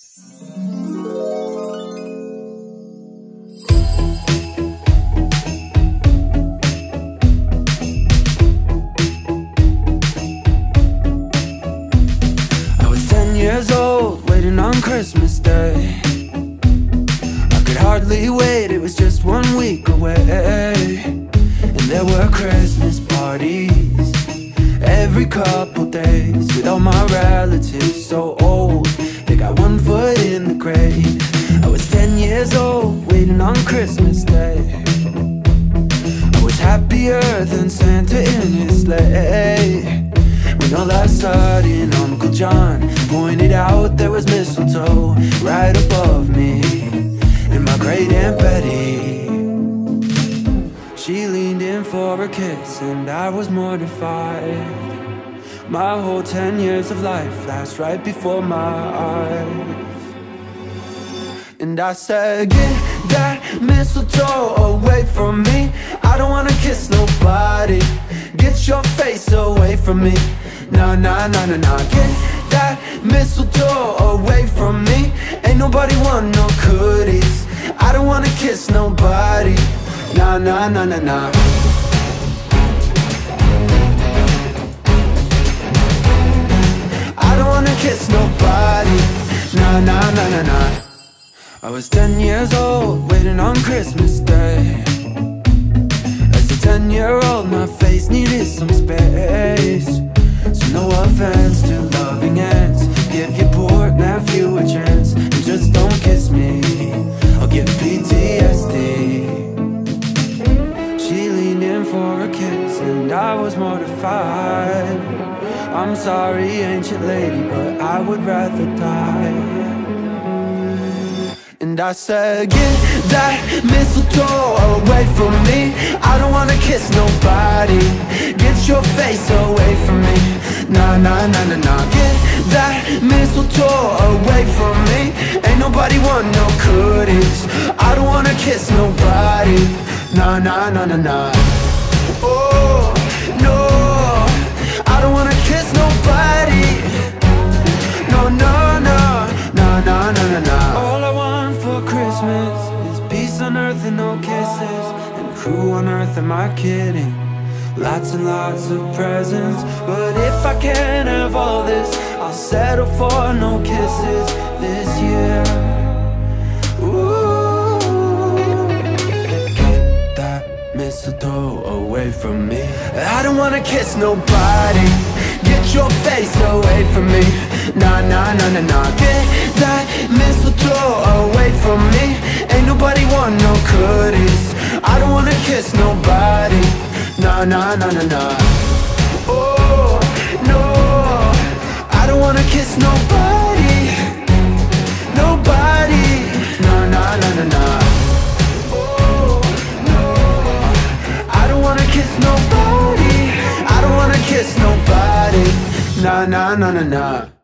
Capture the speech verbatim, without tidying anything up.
Years old, waiting on Christmas Day. I could hardly wait, it was just one week away. And there were Christmas parties every couple days, with all my relatives so old they got one foot in the grave. I was ten years old, waiting on Christmas Day. I was happier than Santa in his sleigh, when all of a sudden Uncle John pointed out there was mistletoe right above me. And my great Aunt Betty, she leaned in for a kiss and I was mortified. My whole ten years of life flashed right before my eyes. And I said, get that mistletoe away from me. I don't wanna kiss nobody. Get your face away from me. Nah, nah, nah, nah, nah. Get that mistletoe away from me. Ain't nobody want no goodies. I don't wanna kiss nobody. Nah, nah, nah, nah, nah. I don't wanna kiss nobody. Nah, nah, nah, nah, nah. I was ten years old, waiting on Christmas Day. As a ten-year-old, my face needed some space. So no offense to loving ends, give your poor nephew a chance, and just don't kiss me, I'll get P T S D. She leaned in for a kiss and I was mortified. I'm sorry, ancient lady, but I would rather die. And I said, get that mistletoe away from me. I don't wanna kiss nobody. Get your face away from me. Nah, nah, nah, nah, nah. Get that mistletoe away from me. Ain't nobody want no goodies. I don't wanna kiss nobody. Nah, nah, nah, nah, nah. Oh, no, I don't wanna kiss nobody. No, no, no, nah, nah, nah, nah, nah. All I want for Christmas is peace on earth and no kisses. And who on earth am I kidding? Lots and lots of presents. But if I can't have all this, I'll settle for no kisses this year. Ooh, get that mistletoe away from me. I don't wanna kiss nobody. Get your face away from me. Nah, nah, nah, nah, nah. Get that mistletoe away from me. Ain't nobody want no goodies. I don't wanna kiss nobody. Nah, nah, nah, nah, nah. Oh, no, I don't wanna kiss nobody. Nobody. Nah, nah, nah, nah, nah. Oh, no, I don't wanna kiss nobody. I don't wanna kiss nobody. Nah, nah, nah, nah, nah.